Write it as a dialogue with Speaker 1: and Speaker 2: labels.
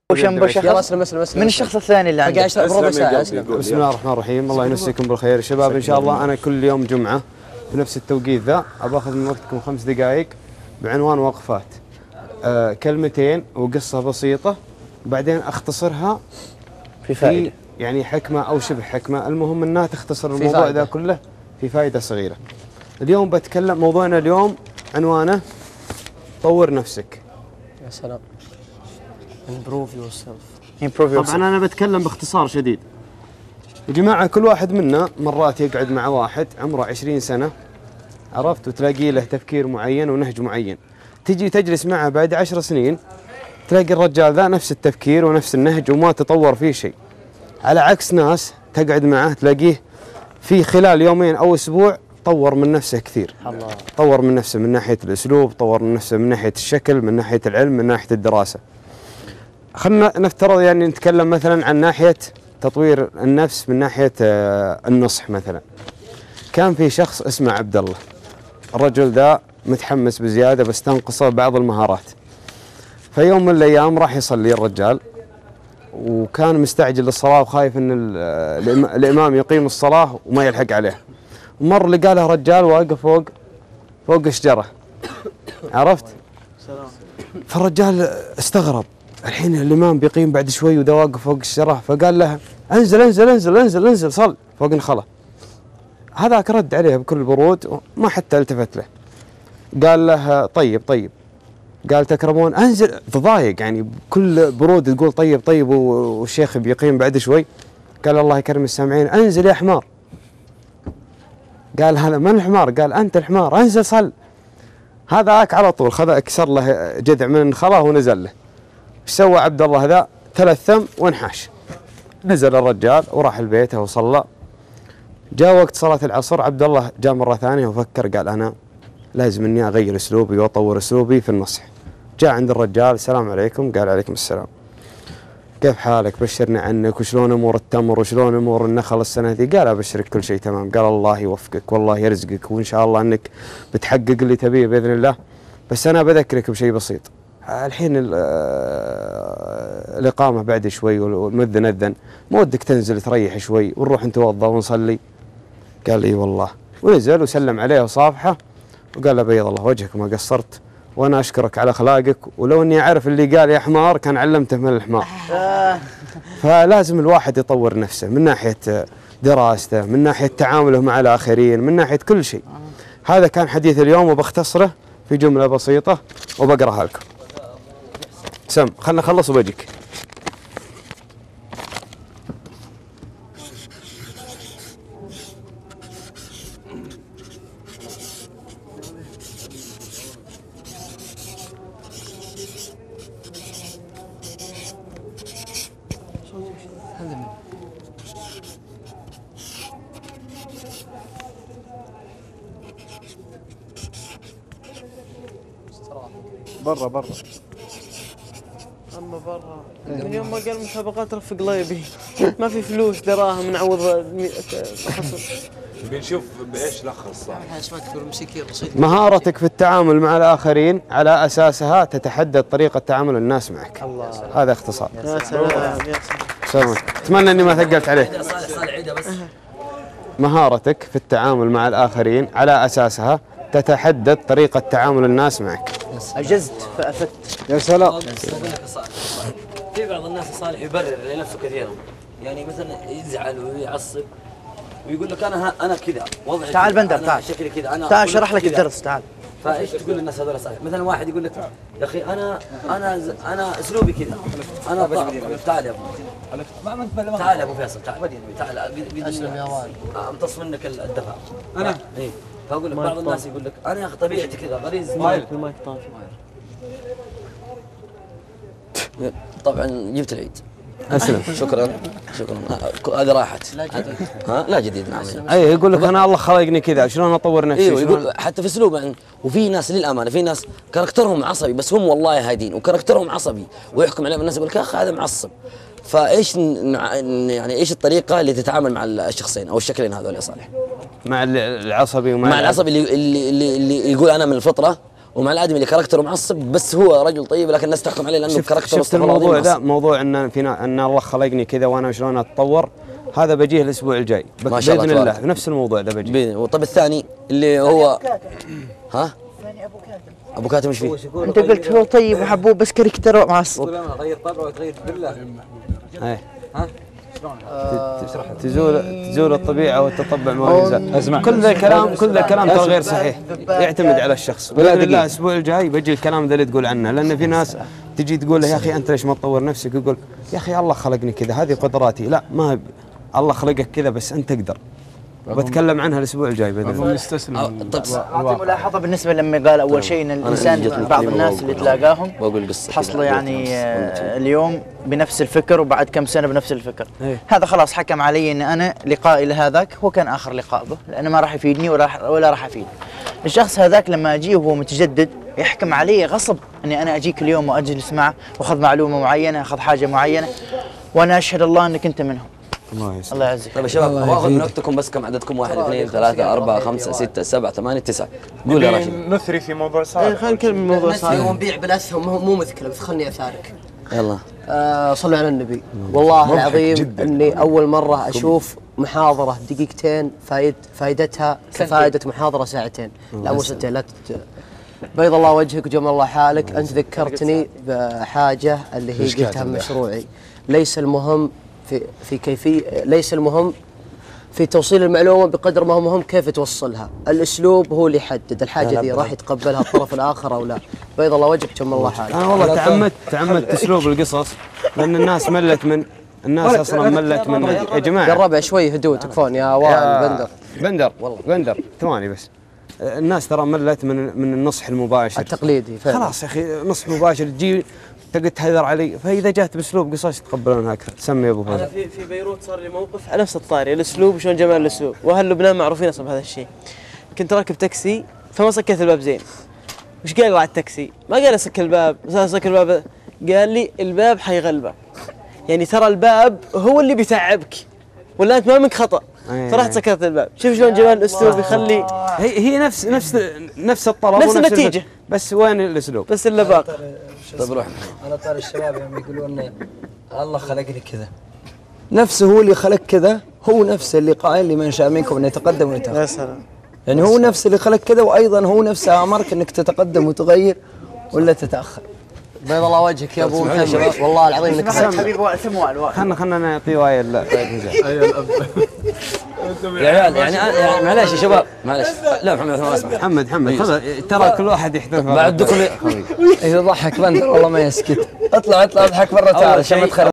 Speaker 1: وشنبشخ.
Speaker 2: يلا اسلم اسلم اسلم.
Speaker 1: من الشخص الثاني اللي عندك؟
Speaker 2: ربع ساعة. اسلم.
Speaker 3: بسم الله الرحمن الرحيم، الله يمسيكم بالخير شباب. ان شاء الله انا كل يوم جمعة بنفس التوقيت ذا اباخذ من وقتكم 5 دقائق بعنوان وقفات، كلمتين وقصة بسيطة وبعدين اختصرها
Speaker 1: في فائدة،
Speaker 3: يعني حكمة او شبه حكمة، المهم انها تختصر الموضوع ذا كله في فائدة صغيرة. اليوم بتكلم، موضوعنا اليوم عنوانه طور نفسك.
Speaker 2: يا سلام. improve yourself.
Speaker 3: طبعا انا بتكلم باختصار شديد. يا جماعة كل واحد منا مرات يقعد مع واحد عمره 20 سنة، عرفت، وتلاقي له تفكير معين ونهج معين. تجي تجلس معه بعد 10 سنين تلاقي الرجال ذا نفس التفكير ونفس النهج وما تطور فيه شيء. على عكس ناس تقعد معه تلاقيه في خلال يومين أو أسبوع طور من نفسه كثير. الله. طور من نفسه من ناحية الأسلوب، طور من نفسه من ناحية الشكل، من ناحية العلم، من ناحية الدراسة. خلنا نفترض يعني نتكلم مثلا عن ناحية تطوير النفس، من ناحية النصح مثلا. كان في شخص اسمه عبد الله، الرجل ذا متحمس بزيادة بس تنقصه بعض المهارات. فيوم من الأيام راح يصلي الرجال وكان مستعجل للصلاة وخايف أن الإمام يقيم الصلاة وما يلحق عليه. ومر لقى له رجال واقف فوق الشجرة، عرفت؟ فالرجال استغرب، الحين الإمام بيقيم بعد شوي وده واقف فوق الشجرة. فقال له انزل انزل انزل انزل انزل صل فوق النخلة. هذاك رد عليه بكل برود ما حتى التفت له. قال له طيب طيب. قال تكرمون انزل، تضايق يعني بكل برود تقول طيب طيب والشيخ بيقيم بعد شوي. قال الله يكرم السامعين انزل يا حمار. قال هذا من الحمار؟ قال انت الحمار، انزل صل. هذاك على طول خذ اكسر له جذع من النخلة ونزل له. ايش سوى عبد الله ذا؟ تلثم وانحاش. نزل الرجال وراح لبيته وصلى. جاء وقت صلاة العصر، عبد الله جاء مرة ثانية وفكر، قال أنا لازم إني أغير أسلوبي وأطور أسلوبي في النصح. جاء عند الرجال، السلام عليكم. قال عليكم السلام. كيف حالك؟ بشرني عنك، وشلون أمور التمر وشلون أمور النخل السنة ذي؟ قال أبشرك كل شيء تمام. قال الله يوفقك والله يرزقك وإن شاء الله أنك بتحقق اللي تبيه بإذن الله، بس أنا بذكرك بشيء بسيط. الحين الإقامة بعد شوي والمؤذن أذن، ما ودك تنزل تريح شوي ونروح نتوضأ ونصلي؟ قال لي والله. ونزل وسلم عليه وصافحه وقال له بيض الله وجهك ما قصرت، وأنا أشكرك على أخلاقك، ولو أني أعرف اللي قال يا حمار كان علمته من الحمار. فلازم الواحد يطور نفسه من ناحية دراسته، من ناحية تعامله مع الآخرين، من ناحية كل شيء. هذا كان حديث اليوم وبختصره في جملة بسيطة وبقرأها لكم. سم خلنا نخلص وبجيك. برا
Speaker 2: اما برا من يوم ما قال مسابقات رفق قليبي ما في فلوس دراهم نعوض
Speaker 4: بنشوف بايش لخص.
Speaker 3: مهارتك في التعامل مع الآخرين على أساسها تتحدد طريقة تعامل الناس معك. الله. هذا اختصار.
Speaker 2: يا سلام يا
Speaker 3: سلام. أتمنى أني ما ثقلت عليك. مهارتك في التعامل مع الآخرين على أساسها تتحدد طريقة تعامل الناس معك.
Speaker 1: أجزت فأفدت.
Speaker 3: يا سلام.
Speaker 5: في بعض الناس صالح يبرر لنفسه كثيرا، يعني مثلا يزعل ويعصب ويقول لك انا كذا وضعي،
Speaker 1: تعال بندر، تعال
Speaker 5: شكلي كذا، انا
Speaker 1: تعال اشرح لك الدرس، تعال.
Speaker 5: فايش تقول للناس هذول صالح؟ مثلا واحد يقول لك يا اخي انا اسلوبي كذا، انا تعال يا ابو، تعال يا ابو فيصل، تعال اسلم يا والد، امتص منك الدفع انا اي. فاقول لك بعض الناس يقول لك انا يا اخي طبيعتي كذا غريز المايك طافي. طبعا جبت العيد.
Speaker 3: اسلم.
Speaker 5: شكرا هذه راحت. لا جديد. لا جديد. نعم.
Speaker 3: اي يقول لك انا الله خلقني كذا، شلون اطور نفسي؟
Speaker 5: ايوه يقول حتى في اسلوبه. وفي ناس للامانه، في ناس كاركترهم عصبي بس هم والله هادين، وكاركترهم عصبي ويحكم عليهم الناس يقول لك يا اخي هذا معصب. فايش يعني ايش الطريقه اللي تتعامل مع الشخصين او الشكلين هذول يا صالح؟
Speaker 3: مع العصبي
Speaker 5: مع العصبي اللي يقول انا من الفطره، ومع الادمي اللي كاركتره معصب بس هو رجل طيب، لكن الناس تحكم عليه لانه كاركتره.
Speaker 3: شفت الموضوع ذا، موضوع ان ان الله خلقني كذا وانا شلون اتطور، هذا بجيه الاسبوع الجاي
Speaker 5: ما شاء
Speaker 3: باذن
Speaker 5: الله
Speaker 3: الله، نفس الموضوع ذا بجيه.
Speaker 5: وطب الثاني اللي هو ها ابو كاتم ايش فيه؟
Speaker 1: انت قلت هو طيب وحبوب بس كاركتر معصب.
Speaker 4: غير طبعه وتغير بالله.
Speaker 3: ايه ها تزول الطبيعه والتطبع ما يزال. كل ذا الكلام ترى غير صحيح، يعتمد على الشخص. باذن الله الاسبوع الجاي بجي الكلام ذا اللي تقول عنه، لان في ناس تجي تقول له يا اخي انت ليش ما تطور نفسك؟ يقول يا اخي الله خلقني كذا، هذه قدراتي. لا، ما الله خلقك كذا بس انت تقدر. بتكلم عنها الاسبوع الجاي باذن الله.
Speaker 5: مستسلم.
Speaker 1: اعطي ملاحظه بالنسبه لما قال اول شيء ان الانسان بعض الناس اللي تلاقاهم حصلوا يعني اليوم بنفس الفكر وبعد كم سنه بنفس الفكر. هذا خلاص حكم علي ان انا لقائي لهذاك هو كان اخر لقاء به، لانه ما راح يفيدني ولا راح افيد. الشخص هذاك لما اجيه وهو متجدد يحكم علي غصب اني انا اجيك اليوم واجلس معه واخذ معلومه معينه، اخذ حاجه معينه، وانا اشهد الله انك انت منهم. الله يعزك.
Speaker 5: طيب يا شباب ابغى من وقتكم بس كم عددكم؟ 1 2 3 4 5 6 7 8 9. قول يا راشد.
Speaker 2: نثري في موضوع صالح. خلينا نكلم موضوع صالح.
Speaker 6: هو نبيع بالاسهم مو مشكله، بس خلني اثارك.
Speaker 5: يلا.
Speaker 6: صلوا على النبي. والله العظيم اني اول مره اشوف محاضره دقيقتين فائدتها كفائده محاضره ساعتين. لا مو ساعتين، لا بيض الله وجهك وجمال الله حالك. انت ذكرتني بحاجه اللي هي قلتها مشروعي. ليس المهم في كيفية، ليس المهم في توصيل المعلومة بقدر ما هو مهم كيف توصلها. الأسلوب هو اللي يحدد الحاجة دي راح يتقبلها الطرف الآخر أو لا. بيض الله وجهك جم الله حالك.
Speaker 3: أنا والله تعمدت أسلوب القصص، لأن الناس ملت من الناس أصلا ملت من يا جماعة.
Speaker 6: قرب شوي هدوء تكفون يا وائل.
Speaker 3: بندر ثواني بس. الناس ترى ملت من النصح المباشر
Speaker 6: التقليدي فعلا.
Speaker 3: خلاص يا أخي، نصح مباشر تجي تقعد تهذر علي، فاذا جات باسلوب قصص يتقبلونها اكثر. سمي يا ابو فهد.
Speaker 2: انا في بيروت صار لي موقف على نفس الطاري، الاسلوب وشلون جمال الاسلوب، واهل لبنان معروفين اصلا بهذا الشيء. كنت راكب تاكسي فما سكرت الباب زين. وش قال على التاكسي؟ ما قال اسكر الباب، اسكر الباب، قال لي الباب حيغلبك. يعني ترى الباب هو اللي بيتعبك ولا انت ما منك خطا. فرحت سكرت الباب. شوف شلون جمال الاسلوب يخلي.
Speaker 3: هي نفس الطلب
Speaker 2: نفس النتيجه،
Speaker 3: بس وين الاسلوب؟
Speaker 2: بس اللي باقي.
Speaker 5: طيب روح.
Speaker 4: انا طال الشباب يوم يقولون الله خلقني كذا، نفسه هو اللي خلق كذا، هو نفسه اللي قائل لمن شاء منكم ان يتقدم ويتأخر.
Speaker 2: يا سلام.
Speaker 4: يعني هو نفسه اللي خلق كذا، وايضا هو نفسه امرك انك تتقدم وتغير ولا تتاخر.
Speaker 6: بيض الله وجهك يا ابو محمد، والله العظيم انك
Speaker 1: حبيب وائل.
Speaker 3: خلنا نعطي وائل.
Speaker 5: ايوه الاب. يا عيال يعني معلش يا شباب معلش. لا محمد ما اسمح.
Speaker 3: محمد ترى كل واحد يحترم
Speaker 5: بعدكم
Speaker 4: اذا ضحك بندر والله ما يسكت. اطلع اضحك برا تعال عشان ما تخرب.